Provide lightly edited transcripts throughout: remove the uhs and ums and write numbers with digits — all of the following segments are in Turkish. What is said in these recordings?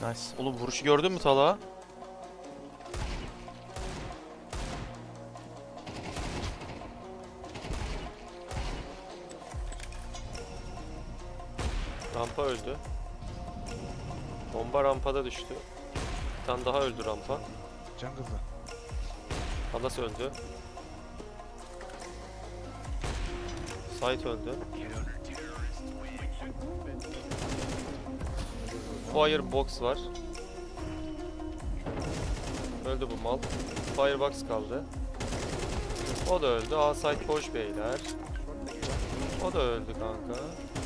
Nice. Oğlum vuruşu gördün mü Talha? Rampa öldü. Bomba rampada düştü. Bir tane daha öldü rampa. Jungle'da. Palas öldü. Site öldü. Firebox var. Öldü bu mal. Firebox kaldı. O da öldü. A site boş beyler. O da öldü kanka.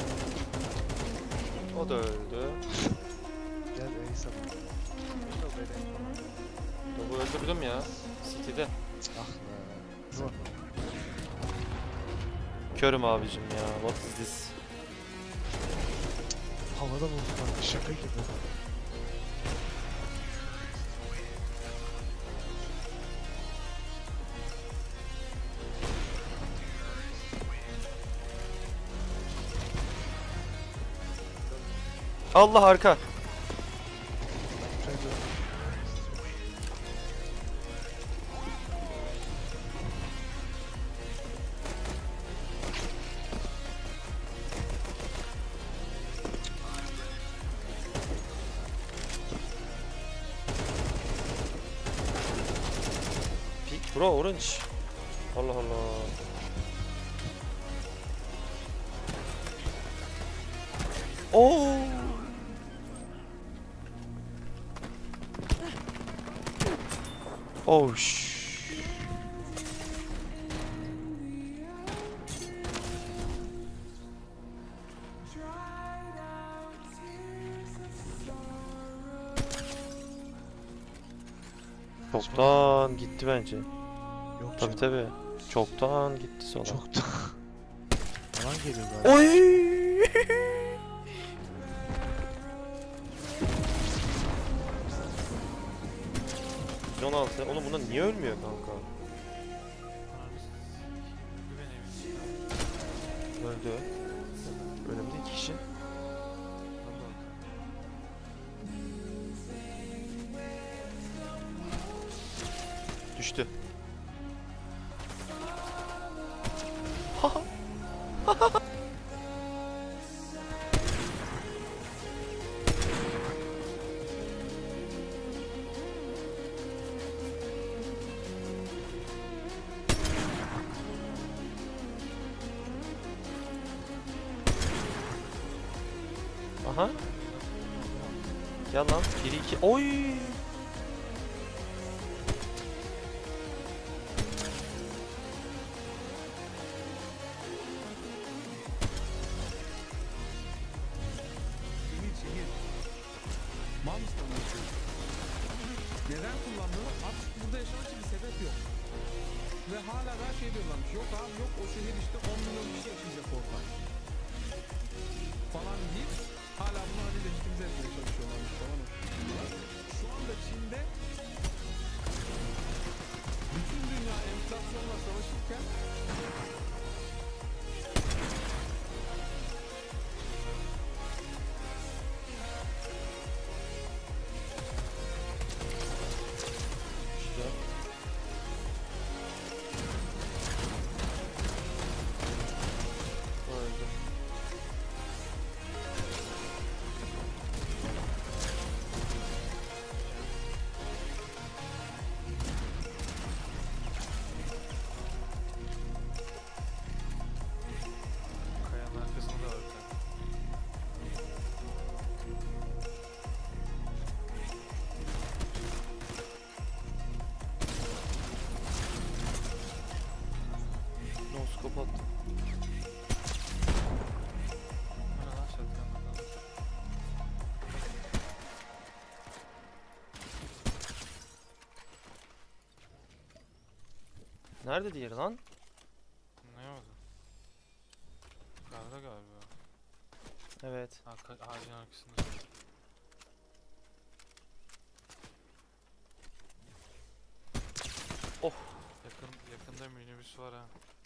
O da öldü. Gel Ace at. Bu öldürdüm ya. City'de. Ah be. Zor. Körüm abicim ya. What is this? Havada buldular. Şaka gibi. Allah arka. Bro orange. Allah Allah. Oo. Oh şş. Çoktan gitti bence. Yok Tabii tabii. Çoktan gitti sonra. Çok da. Yalan geliyor galiba. Oy! 16. Oğlum bunlar niye ölmüyor kanka? Öldü. Önemli 2 kişi. Düştü. Aha. Gel lan. 1-2. Oy! Neden kullandığını artık burada yaşamak için bir sebep yok. Ve hala her şey diyorlarmış. Yok abi yok o şehir işte 10 milyon kişi yaşayacak orada. Falan deyip hala bunu hani legitimize etmeye çalışıyorlarmış falan. Şu anda Çin'de bütün dünya enflasyonla savaşırken Kayanın arkasında var bir tane. Noskop attı. Bu ne lan shotgun'dan? Nerede diğeri lan? Anlayamadım. Yukarıda galiba. Evet. Ağacın arkasında. Oh. Yakında minibüs var ha.